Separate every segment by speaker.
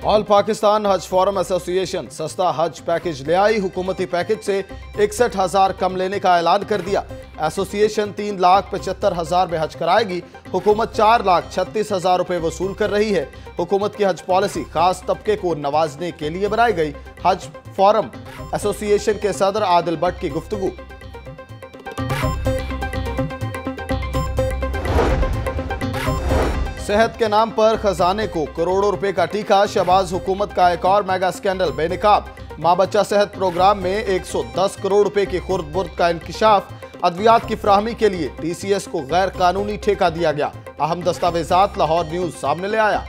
Speaker 1: All Pakistan हज forum association सस्ता हज पैकेज ले आई। हुकूमती पैकेज से 61,000 कम लेने का ऐलान कर दिया। एसोसिएशन 3,75,000 में हज कराएगी। हुकूमत 4,36,000 रुपए वसूल कर रही है। हुकूमत की हज पॉलिसी खास तबके को नवाजने के लिए बनाई गई। हज फॉरम एसोसिएशन के सदर आदिल भट्ट की गुफ्तगू। सेहत के नाम पर खजाने को करोड़ों रुपए का टीका। शहबाज हुकूमत का एक और मेगा स्कैंडल बेनकाब। मां बच्चा सेहत प्रोग्राम में 110 करोड़ रुपए की खुर्द बुर्द का इंकिशाफ। अद्वियात की फ्राहमी के लिए टीसीएस को गैर कानूनी ठेका दिया गया। अहम दस्तावेजात लाहौर न्यूज सामने ले आया।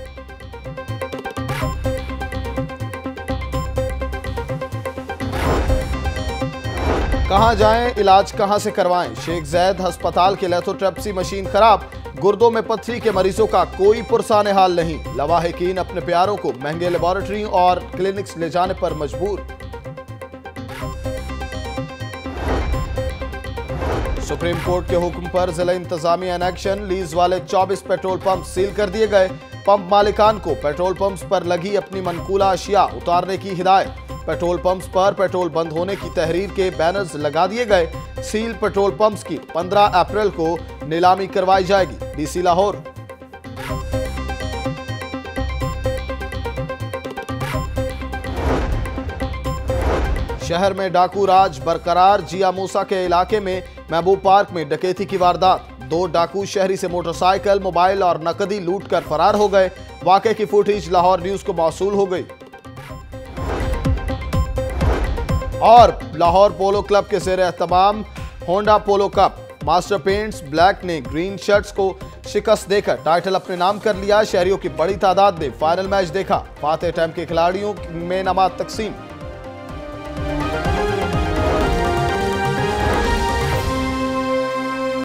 Speaker 1: कहां जाएं, इलाज कहां से करवाएं। शेख जैद अस्पताल की लिथोट्रिप्सी मशीन खराब। गुर्दों में पथरी के मरीजों का कोई पुरसाने हाल नहीं। लवाहिकीन अपने प्यारों को महंगे लेबोरेटरी और क्लिनिक्स ले जाने पर मजबूर। सुप्रीम कोर्ट के हुक्म पर जिला इंतजामिया इन एक्शन। लीज वाले 24 पेट्रोल पंप सील कर दिए गए। पंप मालिकान को पेट्रोल पंप्स पर लगी अपनी मनकूला अशिया उतारने की हिदायत। पेट्रोल पंप्स पर पेट्रोल बंद होने की तहरीर के बैनर्स लगा दिए गए। सील पेट्रोल पंप्स की 15 अप्रैल को नीलामी करवाई जाएगी। डीसी लाहौर। शहर में डाकू राज बरकरार। जिया मूसा के इलाके में महबूब पार्क में डकैती की वारदात। 2 डाकू शहरी से मोटरसाइकिल, मोबाइल और नकदी लूट कर फरार हो गए। वाकये की फुटेज लाहौर न्यूज को मौसूल हो गई। और लाहौर पोलो क्लब के ज़ेर एहतमाम Honda polo cup. Master paints black ने ग्रीन शर्ट्स को शिकस्त देकर टाइटल अपने नाम कर लिया। शहरियों की बड़ी तादाद ने फाइनल मैच देखा। फातेह टीम के खिलाड़ियों में इनामात तकसीम।